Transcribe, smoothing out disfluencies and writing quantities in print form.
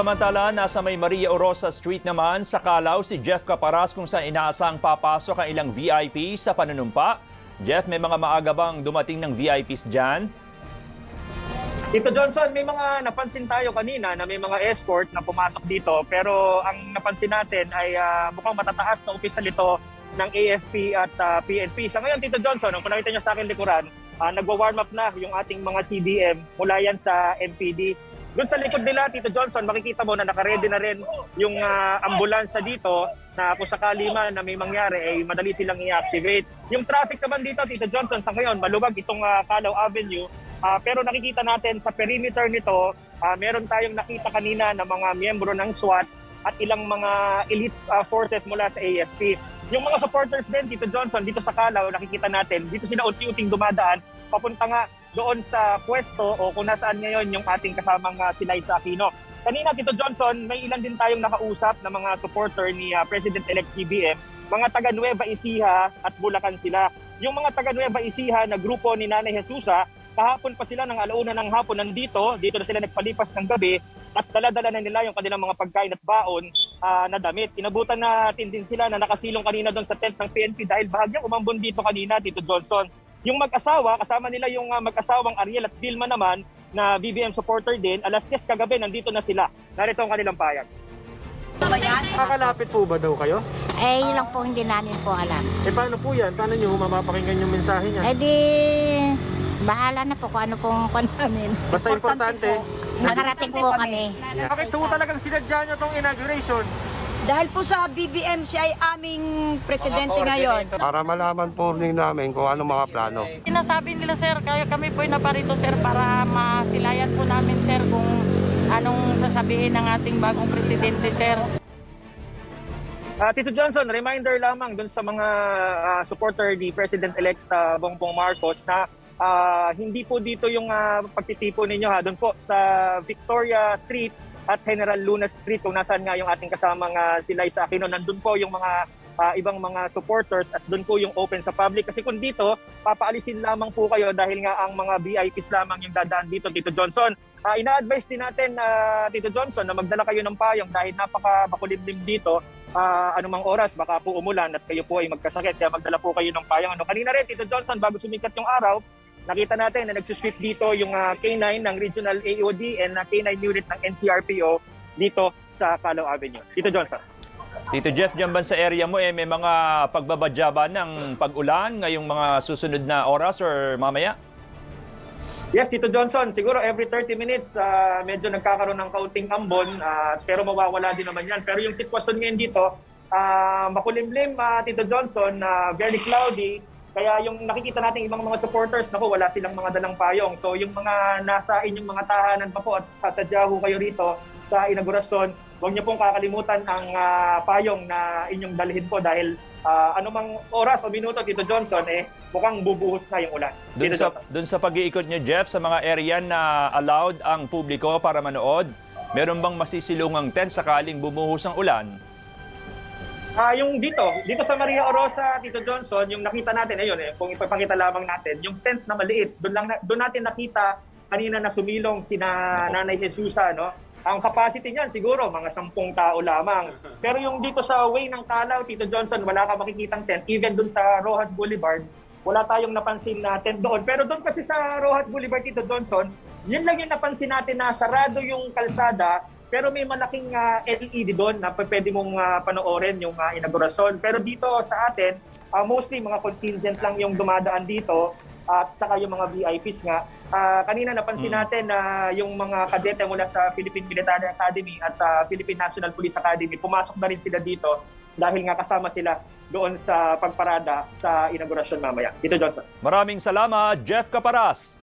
Samantala, nasa may Maria Orosa Street naman sa Calao si Jeff Caparas kung saan inaasang papasok ang ilang VIP sa panunumpa. Jeff, may mga maaga bang dumating ng VIPs dyan? Tito Johnson, may mga napansin tayo kanina na may mga escort na pumatok dito, pero ang napansin natin ay mukhang matataas na opisyal ito ng AFP at PNP. Sa ngayon, Tito Johnson, kung nakita niyo sa akin likuran, nagwa-warm up na yung ating mga CDM mula yan sa MPD. Doon sa likod nila, Tito Johnson, makikita mo na nakaredy na rin yung ambulansya dito na kung sakali man na may mangyari ay madali silang i-activate. Yung traffic naman dito, Tito Johnson, sa ngayon, maluwag itong Calao Avenue. Pero nakikita natin sa perimeter nito, meron tayong nakita kanina na mga miyembro ng SWAT at ilang mga elite forces mula sa AFP. Yung mga supporters din, Tito Johnson, dito sa Calao, nakikita natin, dito sila unti-unting dumadaan, papunta nga doon sa pwesto o kung nasaan ngayon yung ating kasamang si Liza Aquino. Kanina, Tito Johnson, may ilan din tayong nakausap na mga supporter ni President-elect PBBM, mga taga Nueva Ecija at Bulacan sila. Yung mga taga Nueva Ecija na grupo ni Nanay Jesusa, kahapon pa sila ng alauna ng hapon nandito, dito na sila nagpalipas ng gabi at dala-dala na nila yung kanilang mga pagkain at baon na damit. Inabutan natin din sila na nakasilong kanina doon sa tent ng PNP dahil bahagyang umambon dito kanina, Tito Johnson. Yung mag-asawa, kasama nila yung mag-asawang Ariel at Vilma naman na BBM supporter din, alas 10 kagabi nandito na sila. Narito ang kanilang payag. Kakalapit po ba daw kayo? Eh, yun lang po hindi namin po alam. Eh paano po yan? Paano nyo mapapakinggan yung mensahe niya? Eh di, bahala na po kung ano pong pan namin. Basta importante. Nakarating po kami. Bakit po talagang sinadya nyo itong inauguration? Dahil po sa BBM, siya ay aming presidente ngayon. Para malaman po rin namin kung ano mga plano. Sinasabi nila sir, kami po ay naparito sir para masilayan po namin sir kung anong sasabihin ng ating bagong presidente sir. Tito Johnson, reminder lamang dun sa mga supporter ni President-elect Bongbong Marcos na hindi po dito yung pagtitipon ninyo doon po sa Victoria Street at General Luna Street kung nasaan nga yung ating kasamang si Liza Aquino. Nandun po yung mga ibang mga supporters at doon po yung open sa public. Kasi kung dito, papaalisin lamang po kayo dahil nga ang mga VIPs lamang yung dadaan dito, Tito Johnson. Ina-advise din natin, Tito Johnson, na magdala kayo ng payong dahil napaka-bakulimlim dito. Anumang oras, baka po umulan at kayo po ay magkasakit. Kaya magdala po kayo ng payong. Kanina rin, Tito Johnson, bago sumikat yung araw, nakita natin na nagsusweep dito yung K9 ng Regional AOD and K9 unit ng NCRPO dito sa Calao Avenue. Tito Johnson. Tito Jeff, dyan ba sa area mo may mga pagbabadya ba ng pag-ulan ngayong mga susunod na oras or mamaya? Yes, Tito Johnson, siguro every 30 minutes medyo nagkakaroon ng kaunting ambon pero mawawala din naman yan. Pero yung sitwasyon ngayon dito, makulimlim, Tito Johnson, very cloudy. Kaya yung nakikita natin ibang mga supporters, wala silang mga dalang payong. So yung mga nasa inyong mga tahanan pa po at tatadya ho kayo rito sa inaugurasyon, huwag niyo pong kakalimutan ang payong na inyong dalhin po dahil anumang oras o minuto, Tito Johnson, mukhang bubuhos na yung ulan. Doon sa pag-iikot niyo, Jeff, sa mga area na allowed ang publiko para manood, meron bang masisilungang tent sakaling bumuhos ang ulan? Yung dito sa Maria Orosa, Tito Johnson, yung nakita natin, kung ipapakita lamang natin, yung tent na maliit, doon natin nakita kanina na sumilong sina Nanay Jesusa, no? Ang capacity niyan siguro mga 10 tao lamang. Pero yung dito sa way ng Calao, Tito Johnson, wala ka makikitang tent. Even doon sa Rojas Boulevard, wala tayong napansin na tent doon. Pero doon kasi sa Rojas Boulevard, Tito Johnson, yun lang yung napansin natin na sarado yung kalsada, pero may malaking LED doon na pwede mong panoorin yung inaugurasyon. Pero dito sa atin, mostly mga contingent lang yung dumadaan dito at saka yung mga VIPs nga. Kanina napansin natin na yung mga kadete mula sa Philippine Military Academy at Philippine National Police Academy, pumasok na rin sila dito dahil nga kasama sila doon sa pagparada sa inaugurasyon mamaya. Tito Johnson. Maraming salamat, Jeff Caparas.